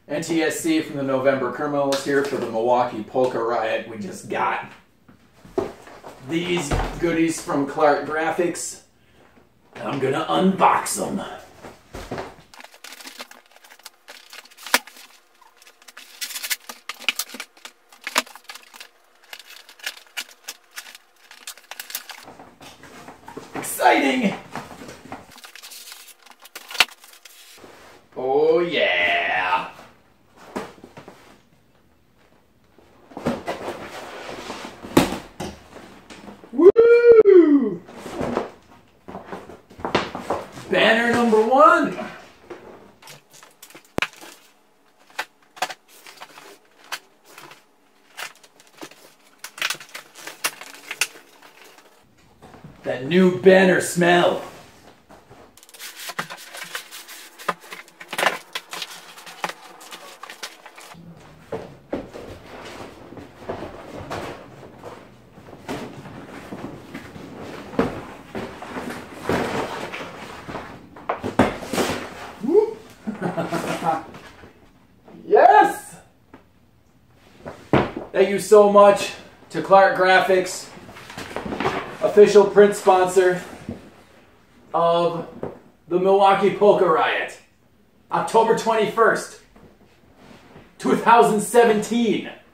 NTSC from the November Criminals here for the Milwaukee Polka Riot. We just got these goodies from Clark Graphics. I'm gonna unbox them. Exciting! Oh yeah! Woo! Banner number 1. That new banner smell. Yes! Thank you so much to Clark Graphics, official print sponsor of the Milwaukee Polka Riot, October 21st, 2017.